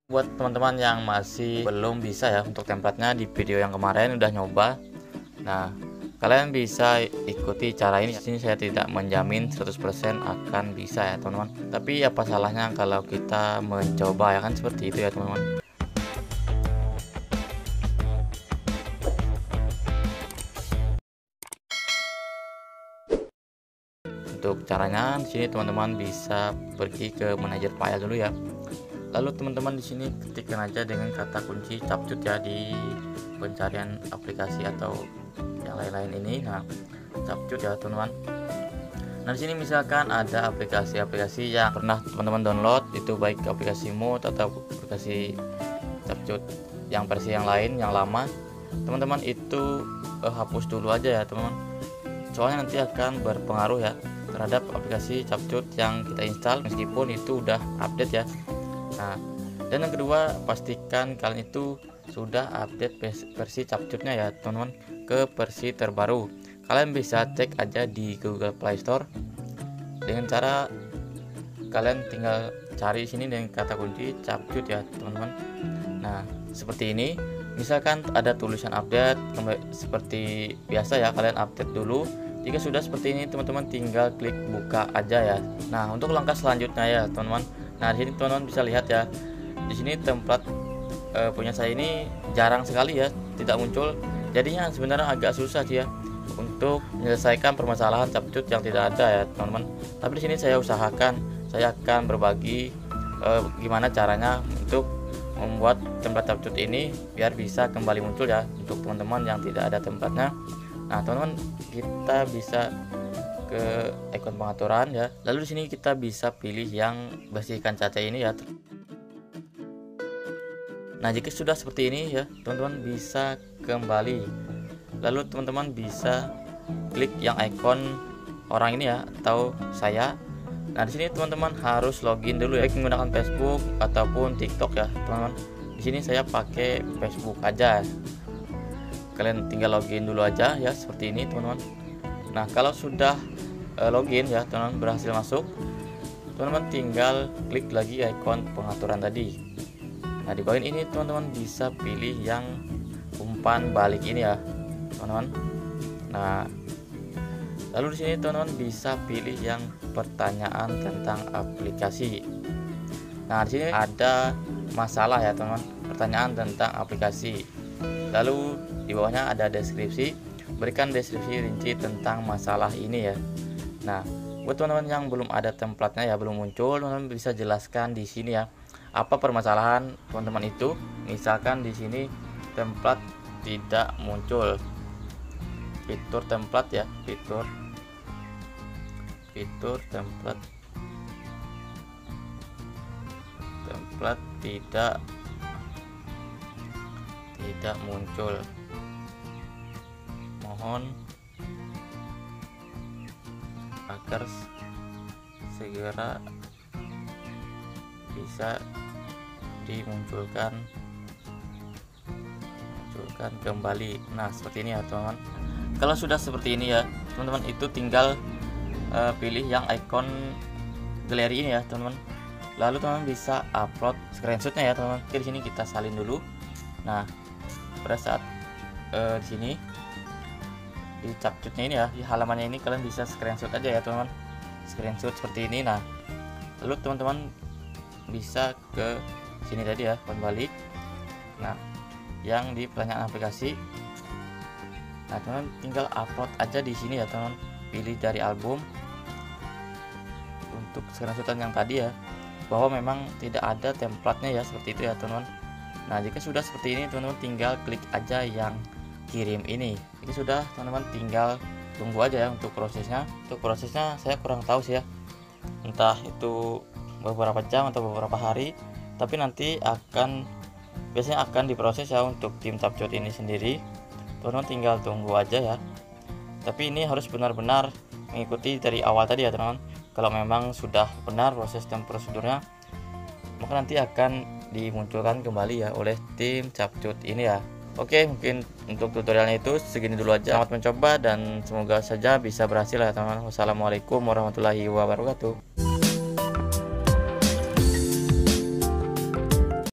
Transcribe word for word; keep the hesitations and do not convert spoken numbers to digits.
Buat teman-teman yang masih belum bisa ya untuk templatenya, di video yang kemarin udah nyoba. Nah, kalian bisa ikuti cara ini. Di sini saya tidak menjamin seratus persen akan bisa ya teman-teman. Tapi apa salahnya kalau kita mencoba, ya kan, seperti itu ya teman-teman. Untuk caranya, di sini teman-teman bisa pergi ke manajer file dulu ya. Lalu teman-teman di sini ketikkan aja dengan kata kunci capcut ya di pencarian aplikasi atau yang lain-lain ini. Nah, capcut ya teman-teman. Nah, di sini misalkan ada aplikasi-aplikasi yang pernah teman-teman download, itu baik aplikasi Mood atau aplikasi capcut yang versi yang lain yang lama, teman-teman itu eh, hapus dulu aja ya teman-teman. Soalnya nanti akan berpengaruh ya terhadap aplikasi capcut yang kita install meskipun itu udah update ya. Nah, dan yang kedua, pastikan kalian itu sudah update versi capcutnya ya teman-teman ke versi terbaru. Kalian bisa cek aja di Google Play Store dengan cara kalian tinggal cari sini dengan kata kunci capcut ya teman-teman. Nah, seperti ini. Misalkan ada tulisan update, seperti biasa ya, kalian update dulu. Jika sudah seperti ini, teman-teman tinggal klik buka aja ya. Nah, untuk langkah selanjutnya ya teman-teman. Nah, di sini teman-teman bisa lihat ya. Di sini template e, punya saya ini jarang sekali ya tidak muncul. Jadinya sebenarnya agak susah sih ya untuk menyelesaikan permasalahan capcut yang tidak ada ya teman-teman. Tapi di sini saya usahakan, saya akan berbagi e, gimana caranya untuk membuat template capcut ini biar bisa kembali muncul ya untuk teman-teman yang tidak ada templatenya. Nah, teman-teman, kita bisa ke ikon pengaturan ya. Lalu di sini kita bisa pilih yang bersihkan caca ini ya. Nah, jika sudah seperti ini ya, teman-teman bisa kembali. Lalu teman-teman bisa klik yang ikon orang ini ya atau saya. Nah, di sini teman-teman harus login dulu ya menggunakan Facebook ataupun TikTok ya, teman-teman. Di sini saya pakai Facebook aja. Kalian tinggal login dulu aja ya seperti ini, teman-teman. Nah, kalau sudah login ya teman-teman, berhasil masuk, teman-teman tinggal klik lagi ikon pengaturan tadi. Nah, di bagian ini teman-teman bisa pilih yang umpan balik ini ya teman-teman. Nah, lalu di sini teman-teman bisa pilih yang pertanyaan tentang aplikasi. Nah, di sini ada masalah ya teman-teman, pertanyaan tentang aplikasi. Lalu di bawahnya ada deskripsi, berikan deskripsi rinci tentang masalah ini ya. Nah, buat teman-teman yang belum ada templatenya ya, belum muncul, teman-teman bisa jelaskan di sini ya apa permasalahan teman-teman itu. Misalkan di sini template tidak muncul, fitur template ya, fitur fitur template template tidak tidak muncul, mohon agar segera bisa dimunculkan munculkan kembali. Nah, seperti ini ya teman-teman. Kalau sudah seperti ini ya teman-teman, itu tinggal uh, pilih yang ikon galeri ini ya teman-teman. Lalu teman-teman bisa upload screenshotnya ya teman-teman. Oke, di sini kita salin dulu. Nah, pada saat uh, di sini di capcutnya ini ya, di halamannya ini kalian bisa screenshot aja ya teman-teman, screenshot seperti ini. Nah, lalu teman-teman bisa ke sini tadi ya, kembali. Nah, yang di pertanyaan aplikasi, nah teman-teman tinggal upload aja di sini ya teman-teman, pilih dari album untuk screenshotan yang tadi ya, bahwa memang tidak ada templatenya ya, seperti itu ya teman-teman. Nah, jika sudah seperti ini teman-teman tinggal klik aja yang kirim ini. Ini sudah teman-teman, tinggal tunggu aja ya untuk prosesnya. Untuk prosesnya saya kurang tahu sih ya, entah itu beberapa jam atau beberapa hari, tapi nanti akan biasanya akan diproses ya untuk tim capcut ini sendiri. Teman-teman tinggal tunggu aja ya. Tapi ini harus benar-benar mengikuti dari awal tadi ya teman-teman. Kalau memang sudah benar proses dan prosedurnya, maka nanti akan dimunculkan kembali ya oleh tim capcut ini ya. Oke, mungkin untuk tutorialnya itu segini dulu aja. Selamat mencoba dan semoga saja bisa berhasil ya teman-teman. Wassalamualaikum warahmatullahi wabarakatuh.